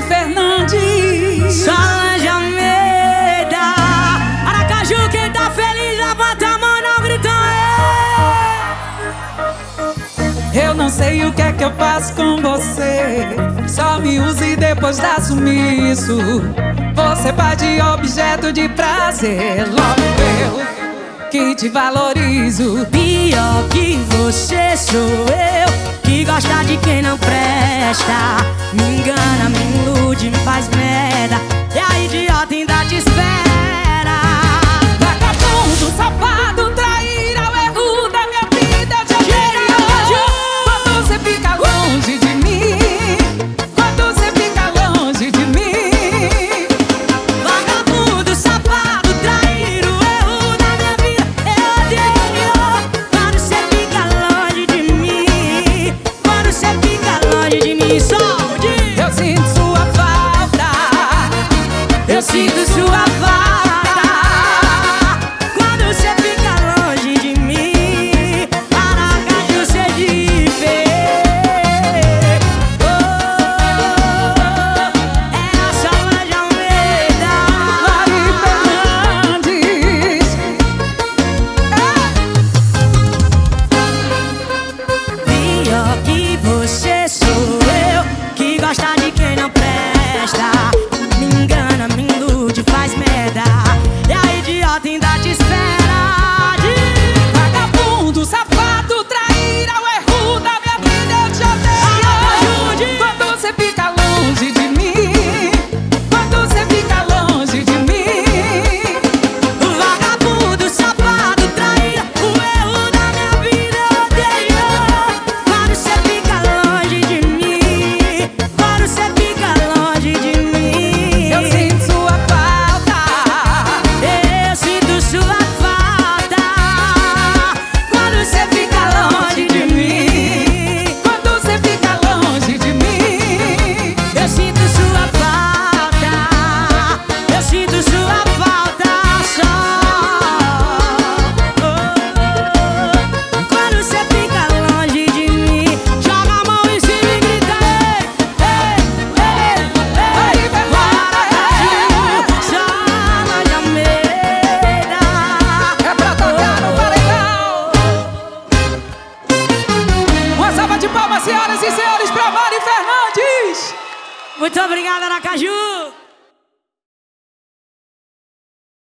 Fernandes, Solange Almeida. Aracaju, quem tá feliz, levanta a mão, não grita eu não sei o que é que eu faço com você. Só me use e depois dá sumiço. Você faz de objeto de prazer. Logo eu que te valorizo. Pior que você sou eu, que gosta de quem não presta. Me engana, me ilude, me faz merda. E a idiota ainda te espera. Vagabundo, safado, traíra, o erro da minha vida. Eu te odeio quando você fica longe de mim. Quando você fica longe de mim. Vagabundo, safado, traíra, o erro da minha vida. Eu odeio quando você fica longe de mim. Quando você fica longe de mim. Eu sinto sua falta. Eu sinto sua falta quando você fica longe de mim. Aracaju, cê de ver. É a Solange Almeida. Mari Fernandes. Pior que você sou eu, que gosta de quem não presta. Me engana, me ilude, faz merda. E a idiota ainda te espera. Vagabundo, safado, traíra, o erro da minha vida. Eu te odeio quando você fica longe de mim. Quando você fica longe de mim. Vagabundo, safado, traíra, o erro da minha vida. Eu odeio quando você fica longe de mim. Quando você fica longe de mim. Eu sinto sua falta. Eu sinto sua falta quando você fica longe de mim. Quando você fica longe de mim. Eu sinto sua falta. Eu sinto sua falta só. Quando você fica longe de mim. Joga a mão em cima e grita ei, ei, ei, ei. Aracaju, Solange Almeida. É pra tocar no paredão. Uma salva de palmas, senhoras e senhores, pra Mari Fernandes. Muito obrigada, Aracaju.